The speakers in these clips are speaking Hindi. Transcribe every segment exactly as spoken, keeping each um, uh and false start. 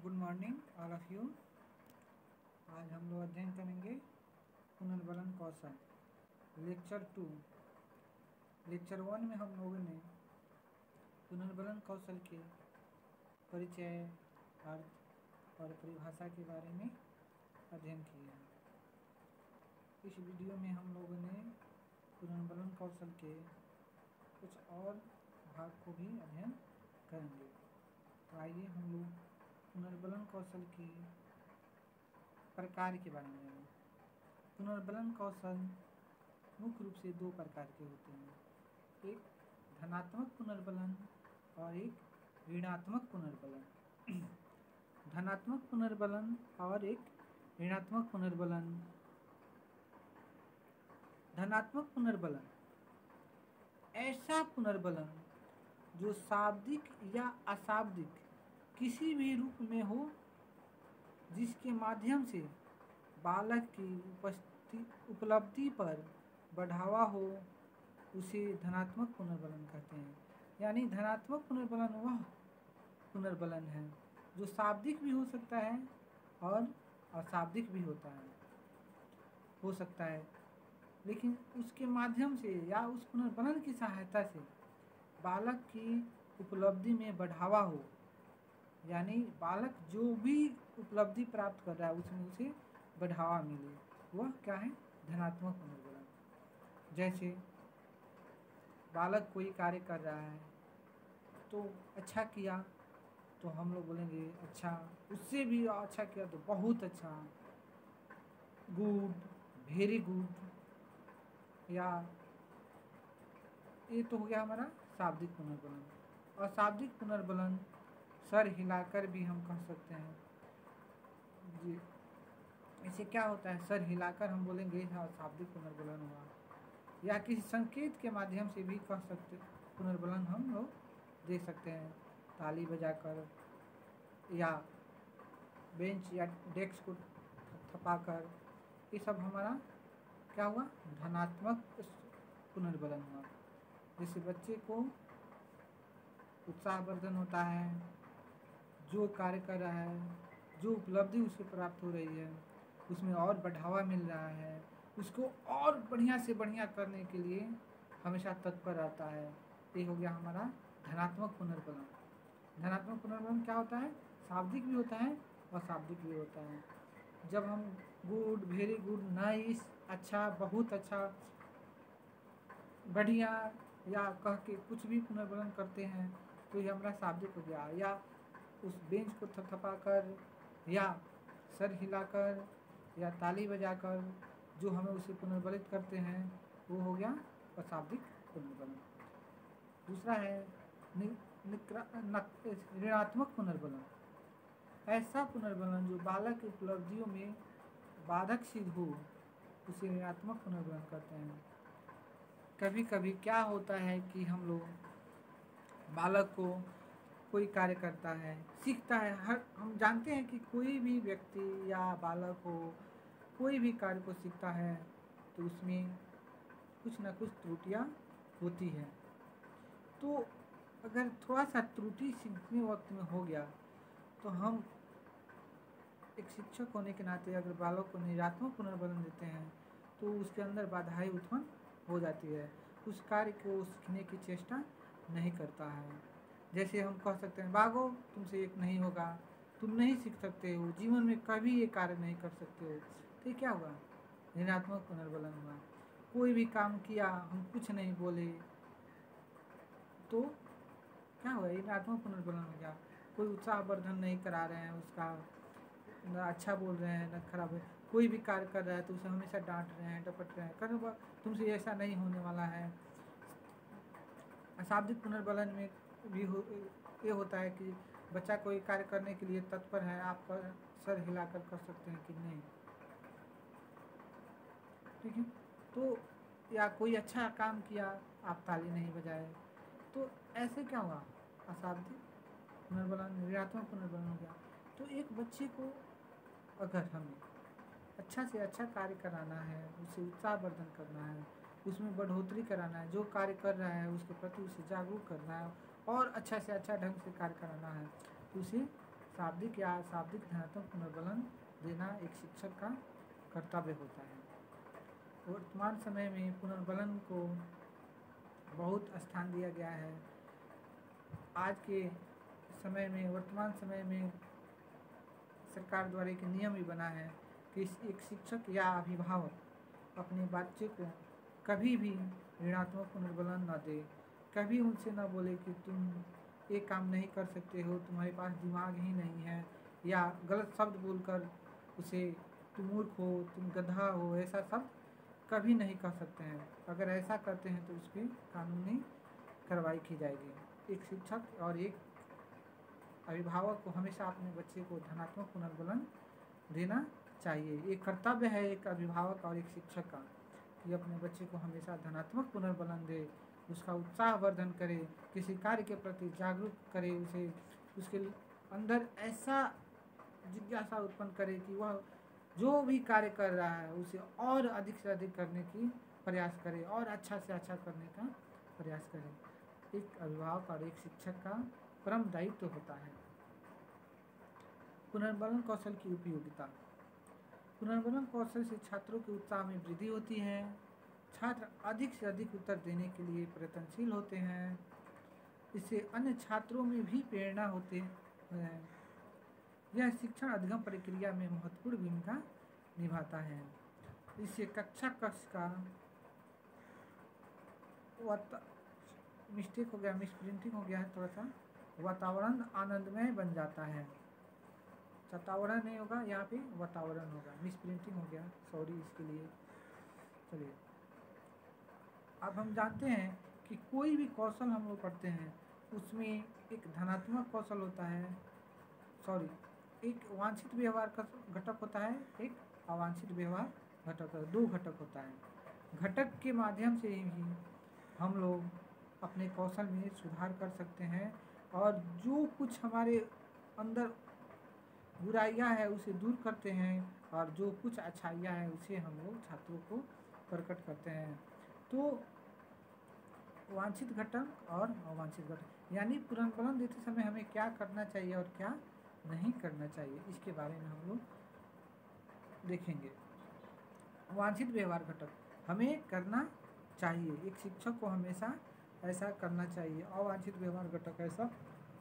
Good morning all of you. आज हम लोग अध्ययन करेंगे पुनर्बलन कौशल लेक्चर टू। लेक्चर वन में हम लोगों ने पुनर्बलन कौशल के परिचय, अर्थ और परिभाषा के बारे में अध्ययन किया है। इस वीडियो में हम लोगों ने पुनर्बलन कौशल के कुछ और भाग को भी अध्ययन करेंगे। तो आइए हम लोग पुनर्बलन कौशल के प्रकार के बारे में जानें। पुनर्बलन कौशल मुख्य रूप से दो प्रकार के होते हैं, एक धनात्मक पुनर्बलन और एक ऋणात्मक पुनर्बलन। धनात्मक पुनर्बलन और एक ऋणात्मक पुनर्बलन। धनात्मक पुनर्बलन ऐसा पुनर्बलन जो शाब्दिक या अशाब्दिक किसी भी रूप में हो, जिसके माध्यम से बालक की उपस्थिति उपलब्धि पर बढ़ावा हो, उसे धनात्मक पुनर्बलन कहते हैं। यानी धनात्मक पुनर्बलन वह पुनर्बलन है जो शाब्दिक भी हो सकता है और अशाब्दिक भी होता है हो सकता है लेकिन उसके माध्यम से या उस पुनर्बलन की सहायता से बालक की उपलब्धि में बढ़ावा हो, यानी बालक जो भी उपलब्धि प्राप्त कर रहा है उसमें उसे बढ़ावा मिले, वह क्या है? धनात्मक पुनर्बलन। जैसे बालक कोई कार्य कर रहा है तो अच्छा किया तो हम लोग बोलेंगे अच्छा, उससे भी अच्छा किया तो बहुत अच्छा, गुड, वेरी गुड। या ये तो हो गया हमारा शाब्दिक पुनर्बलन। और शाब्दिक पुनर्बलन सर हिलाकर भी हम कह सकते हैं। जी, इसे क्या होता है? सर हिलाकर हम बोलेंगे हाँ शाब्दिक पुनर्बलन हुआ। या किसी संकेत के माध्यम से भी कह सकते, पुनर्बलन हम लोग दे सकते हैं, ताली बजाकर या बेंच या डेस्क को थपाकर। ये सब हमारा क्या हुआ? धनात्मक पुनर्बलन हुआ। जैसे बच्चे को उत्साहवर्धन होता है, जो कार्य कर रहा है, जो उपलब्धि उसे प्राप्त हो रही है, उसमें और बढ़ावा मिल रहा है, उसको और बढ़िया से बढ़िया करने के लिए हमेशा तत्पर रहता है। ये हो गया हमारा धनात्मक पुनर्बलन। धनात्मक पुनर्बलन क्या होता है? शाब्दिक भी होता है और अशाब्दिक भी होता है। जब हम गुड, वेरी गुड, नाइस, अच्छा, बहुत अच्छा, बढ़िया या कह के कुछ भी पुनर्बलन करते हैं तो ये हमारा शाब्दिक हो गया। या उस बेंच को थपथपाकर या सर हिलाकर या ताली बजाकर जो हमें उसे पुनर्बलित करते हैं वो हो गया अशाब्दिक पुनर्बलन। दूसरा है ऋणात्मक पुनर्बलन। ऐसा पुनर्बलन जो बालक की उपलब्धियों में बाधक सिद्ध हो, उसे ऋणात्मक पुनर्बलन करते हैं। कभी कभी क्या होता है कि हम लोग बालक को कोई कार्य करता है, सीखता है, हर हम जानते हैं कि कोई भी व्यक्ति या बालक हो कोई भी कार्य को सीखता है तो उसमें कुछ ना कुछ त्रुटियां होती हैं। तो अगर थोड़ा सा त्रुटि सीखने वक्त में हो गया तो हम एक शिक्षक होने के नाते अगर बालक को ऋणात्मक पुनर्बलन देते हैं तो उसके अंदर बाधाएं उत्पन्न हो जाती है, उस कार्य को सीखने की चेष्टा नहीं करता है। जैसे हम कह सकते हैं भागो, तुमसे एक नहीं होगा, तुम नहीं सीख सकते हो, जीवन में कभी ये कार्य नहीं कर सकते हो। तो क्या हुआ? ऋणात्मक पुनर्बलन हुआ। कोई भी काम किया, हम कुछ नहीं बोले तो क्या हुआ? ऋणात्मक पुनर्बलन हो गया। कोई उत्साहवर्धन नहीं करा रहे हैं उसका, न अच्छा बोल रहे हैं न खराब है। कोई भी कार्य कर रहा है तो उसे हमेशा डांट रहे हैं, डपट रहे हैं, कर तुमसे ऐसा नहीं होने वाला है। अशाब्दिक पुनर्बलन में भी हो, ये होता है कि बच्चा कोई कार्य करने के लिए तत्पर है, आप कर, सर हिलाकर कर सकते हैं कि नहीं, ठीक है। तो या कोई अच्छा काम किया, आप ताली नहीं बजाए, तो ऐसे क्या हुआ? अशाब्दिक पुनर्बलन, ऋणात्मक पुनर्बलन हो गया। तो एक बच्चे को अगर हमें अच्छा से अच्छा कार्य कराना है, उसे उत्साहवर्धन करना है, उसमें बढ़ोतरी कराना है, जो कार्य कर रहा है उसके प्रति उसे जागरूक करना है और अच्छा से अच्छा ढंग से कार्य कराना है तो उसे शाब्दिक या अशाब्दिक धनात्मक पुनर्बलन देना एक शिक्षक का कर्तव्य होता है। वर्तमान समय में पुनर्बलन को बहुत स्थान दिया गया है। आज के समय में, वर्तमान समय में सरकार द्वारा एक नियम भी बना है कि एक शिक्षक या अभिभावक अपने बच्चे को कभी भी ऋणात्मक पुनर्बलन न दे, कभी उनसे न बोले कि तुम ये काम नहीं कर सकते हो, तुम्हारे पास दिमाग ही नहीं है, या गलत शब्द बोलकर उसे तुम मूर्ख हो, तुम गधा हो, ऐसा सब कभी नहीं कर सकते हैं। अगर ऐसा करते हैं तो उस पर कानूनी कार्रवाई की जाएगी। एक शिक्षक और एक अभिभावक को हमेशा अपने बच्चे को धनात्मक पुनर्बलन देना चाहिए। ये कर्तव्य है एक अभिभावक और एक शिक्षक का कि अपने बच्चे को हमेशा धनात्मक पुनर्बलन दे, उसका उत्साह वर्धन करे, किसी कार्य के प्रति जागरूक करे, उसे उसके अंदर ऐसा जिज्ञासा उत्पन्न करे कि वह जो भी कार्य कर रहा है उसे और अधिक से अधिक करने की प्रयास करे और अच्छा से अच्छा करने का प्रयास करे। एक अभिभावक और एक शिक्षक का परम दायित्व होता है। पुनर्बलन कौशल की उपयोगिता। पुनर्बलन कौशल से छात्रों के उत्साह में वृद्धि होती है। छात्र अधिक से अधिक उत्तर देने के लिए प्रयत्नशील होते हैं। इससे अन्य छात्रों में भी प्रेरणा होते हैं। यह शिक्षण अधिगम प्रक्रिया में महत्वपूर्ण भूमिका निभाता है। इससे कक्षा कक्ष का मिस्टेक हो गया, मिस प्रिंटिंग हो गया है, थोड़ा सा वातावरण आनंदमय बन जाता है। वातावरण नहीं होगा, यहाँ पे वातावरण होगा, मिस प्रिंटिंग हो गया, सॉरी इसके लिए। चलिए, अब हम जानते हैं कि कोई भी कौशल हम लोग पढ़ते हैं उसमें एक धनात्मक कौशल होता है, सॉरी एक वांछित व्यवहार का घटक होता है, एक अवांछित व्यवहार घटक, दो घटक होता है। घटक के माध्यम से ही हम लोग अपने कौशल में सुधार कर सकते हैं और जो कुछ हमारे अंदर बुराइयां है उसे दूर करते हैं और जो कुछ अच्छाइयां हैं उसे हम लोग छात्रों को प्रकट करते हैं। तो वांछित घटक और अवांछित घटक, यानी पुनर्बलन देते समय हमें क्या करना चाहिए और क्या नहीं करना चाहिए, इसके बारे में हम लोग देखेंगे। वांछित व्यवहार घटक हमें करना चाहिए, एक शिक्षक को हमेशा ऐसा करना चाहिए। अवांछित व्यवहार घटक ऐसा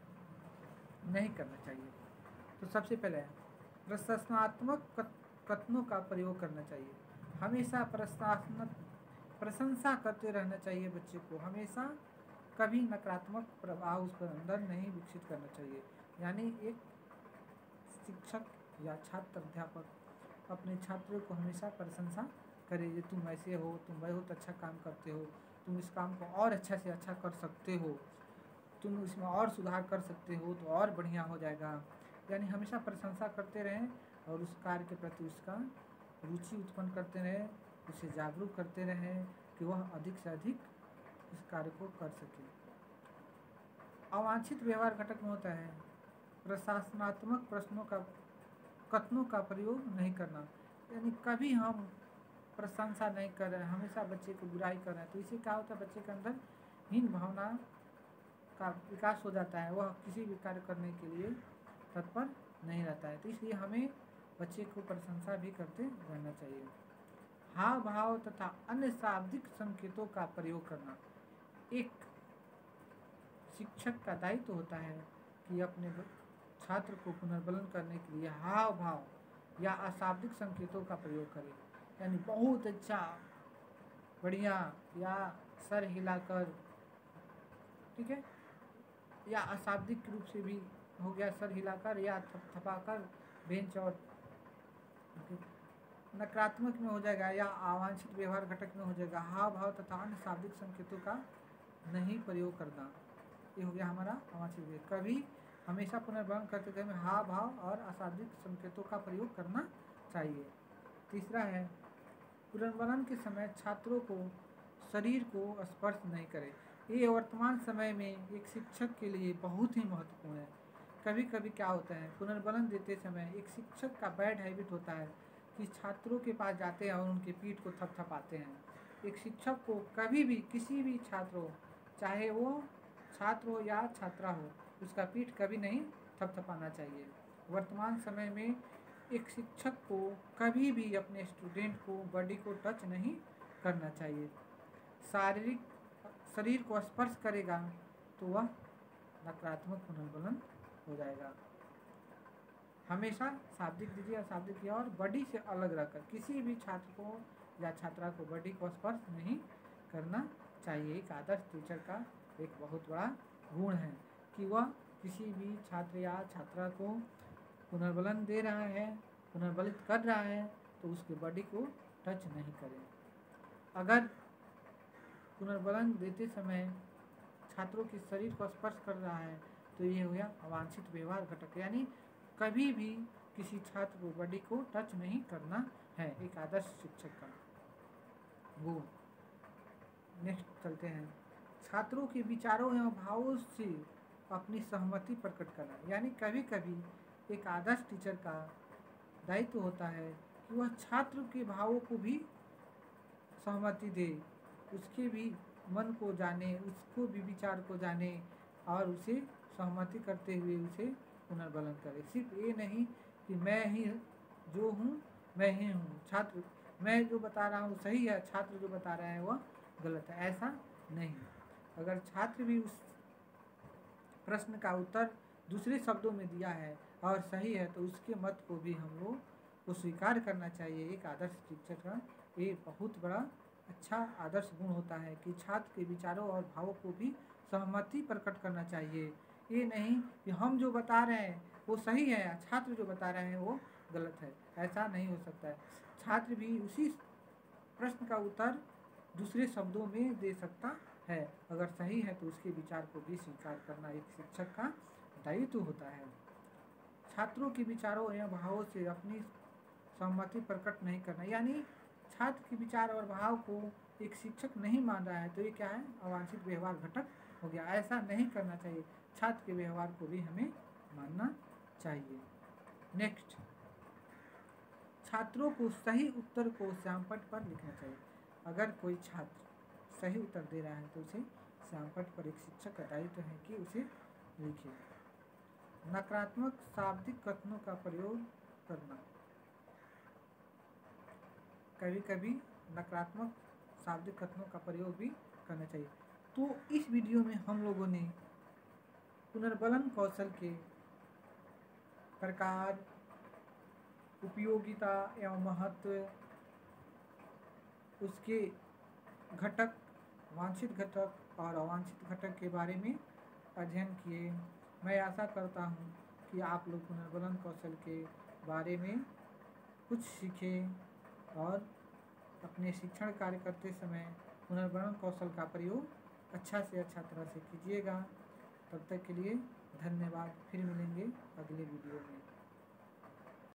नहीं करना चाहिए। तो सबसे पहले प्रशंसात्मक कथनों का प्रयोग करना चाहिए। हमेशा प्रशंसात्मक प्रशंसा करते रहना चाहिए बच्चे को, हमेशा कभी नकारात्मक प्रभाव उस पर अंदर नहीं विकसित करना चाहिए। यानी एक शिक्षक या छात्र अध्यापक अपने छात्रों को हमेशा प्रशंसा करे, कि तुम ऐसे हो, तुम बहुत अच्छा काम करते हो, तुम इस काम को और अच्छा से अच्छा कर सकते हो, तुम इसमें और सुधार कर सकते हो तो और बढ़िया हो जाएगा। यानी हमेशा प्रशंसा करते रहें और उस कार्य के प्रति उसका रुचि उत्पन्न करते रहें, उसे जागरूक करते रहें कि वह अधिक से अधिक इस कार्य को कर सके। अवांछित व्यवहार घटक में होता है प्रशासनात्मक प्रश्नों का कथनों का प्रयोग नहीं करना। यानी कभी हम प्रशंसा नहीं कर रहे हैं, हमेशा बच्चे को बुराई कर रहे हैं, तो इससे क्या होता है, बच्चे के अंदर हीन भावना का विकास हो जाता है, वह किसी भी कार्य करने के लिए तत्पर नहीं रहता है। तो इसलिए हमें बच्चे को प्रशंसा भी करते रहना चाहिए। हाव भाव तथा अन्य शाब्दिक संकेतों का प्रयोग करना। एक शिक्षक का दायित्व होता है कि अपने छात्र को पुनर्बलन करने के लिए हाव भाव या अशाब्दिक संकेतों का प्रयोग करे। यानी बहुत अच्छा, बढ़िया, या सर हिलाकर, ठीक है, या अशाब्दिक रूप से भी हो गया, सर हिलाकर या थपथपाकर, बेंच और नकारात्मक में हो जाएगा या अवांछित व्यवहार घटक में हो जाएगा। हाव भाव तथा अन्य शाब्दिक संकेतों का नहीं प्रयोग करना, ये हो गया हमारा अवांछित। कभी हमेशा पुनर्बलन करते समय हाव भाव और अशाब्दिक संकेतों का प्रयोग करना चाहिए। तीसरा है पुनर्बलन के समय छात्रों को शरीर को स्पर्श नहीं करें। ये वर्तमान समय में एक शिक्षक के लिए बहुत ही महत्वपूर्ण है। कभी कभी क्या होता है, पुनर्बलन देते समय एक शिक्षक का बैड हैबिट होता है कि छात्रों के पास जाते हैं और उनके पीठ को थपथपाते हैं। एक शिक्षक को कभी भी किसी भी छात्र हो, चाहे वो छात्र हो या छात्रा हो, उसका पीठ कभी नहीं थपथपाना चाहिए। वर्तमान समय में एक शिक्षक को कभी भी अपने स्टूडेंट को बॉडी को टच नहीं करना चाहिए। शारीरिक शरीर को स्पर्श करेगा तो वह नकारात्मक पुनर्बलन हो जाएगा। हमेशा शाब्दिक दीजिए, अशाब्दिक दिया और बॉडी से अलग रखकर किसी भी छात्र को या छात्रा को बॉडी को स्पर्श नहीं करना चाहिए। एक आदर्श टीचर का एक बहुत बड़ा गुण है कि वह किसी भी छात्र या छात्रा को पुनर्बलन दे रहा है, पुनर्बलित कर रहा है तो उसके बॉडी को टच नहीं करें। अगर पुनर्बलन देते समय छात्रों के शरीर को स्पर्श कर रहा है तो ये हो गया अवांछित व्यवहार घटक, यानी कभी भी किसी छात्र को बॉडी को टच नहीं करना है, एक आदर्श शिक्षक का गुण। नेक्स्ट चलते हैं, छात्रों के विचारों एवं भावों से अपनी सहमति प्रकट करना, यानी कभी कभी एक आदर्श टीचर का दायित्व होता है कि वह छात्र के भावों को भी सहमति दे, उसके भी मन को जाने, उसको भी विचार को जाने और उसे सहमति करते हुए उसे पुनर्बलन करे। सिर्फ ये नहीं कि मैं ही जो हूँ मैं ही हूँ, छात्र मैं जो बता रहा हूँ सही है, छात्र जो बता रहा है वह गलत है, ऐसा नहीं। अगर छात्र भी उस प्रश्न का उत्तर दूसरे शब्दों में दिया है और सही है तो उसके मत को भी हम लोग को स्वीकार करना चाहिए। एक आदर्श शिक्षक का ये बहुत बड़ा अच्छा आदर्श गुण होता है कि छात्र के विचारों और भावों को भी सहमति प्रकट करना चाहिए। ये नहीं कि हम जो बता रहे हैं वो सही है, छात्र जो बता रहे हैं वो गलत है, ऐसा नहीं हो सकता है। छात्र भी उसी प्रश्न का उत्तर दूसरे शब्दों में दे सकता है, अगर सही है तो उसके विचार को भी स्वीकार करना एक शिक्षक का दायित्व होता है। छात्रों के विचारों या भावों से अपनी सहमति प्रकट नहीं करना, यानी छात्र के विचार और भाव को एक शिक्षक नहीं मान रहा है तो ये क्या है, अवांछित व्यवहार घटक हो गया। ऐसा नहीं करना चाहिए, छात्र के व्यवहार को भी हमें मानना चाहिए। नेक्स्ट, छात्रों को सही उत्तर को श्यामपट्ट पर लिखना चाहिए। अगर कोई छात्र सही उत्तर दे रहा है तो उसे श्यामपट्ट पर एक शिक्षक का दायित्व है कि उसे लिखे। नकारात्मक शाब्दिक कथनों का प्रयोग करना, कभी कभी नकारात्मक शाब्दिक कथनों का प्रयोग भी करना चाहिए। तो इस वीडियो में हम लोगों ने पुनर्बलन कौशल के प्रकार, उपयोगिता एवं महत्व, उसके घटक, वांछित घटक और अवांछित घटक के बारे में अध्ययन किए। मैं आशा करता हूँ कि आप लोग पुनर्बलन कौशल के बारे में कुछ सीखें और अपने शिक्षण कार्य करते समय पुनर्बलन कौशल का प्रयोग अच्छा से अच्छा तरह से कीजिएगा। तब तक के लिए धन्यवाद। फिर मिलेंगे अगले वीडियो में।